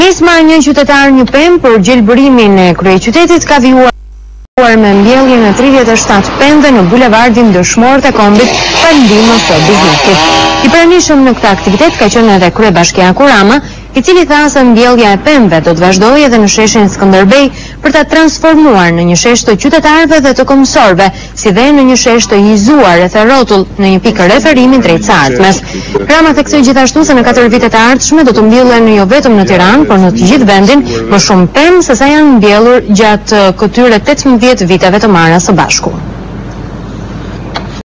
Nisma një qytetar një pemë për gjelbërimin e kryeqytetit ka vijuar me mbjelljen e 37 pemëve në bulevardin Dëshmorët e Kombit për ndihmën të biznesit. I pranishëm në këtë aktivitet ka qenë edhe kryebashkiaku Rama, i cili tha se mbjellja e pemëve do të vazhdojë edhe në sheshin Skënderbej për ta transformuar në një shesh të qytetarëve dhe të komësorëve, si dhe në një shesh të hizuar rreth rrotull në një pikë referimi drejt së ardhmes. Rama theksoi gjithashtu se në 4 vitet e ardhshme do të mbjellen jo vetëm në Tiranë, por në të gjithë vendin më shumë pemë se sa janë mbjellur gjatë këtyre 18 viteve të marra së bashku.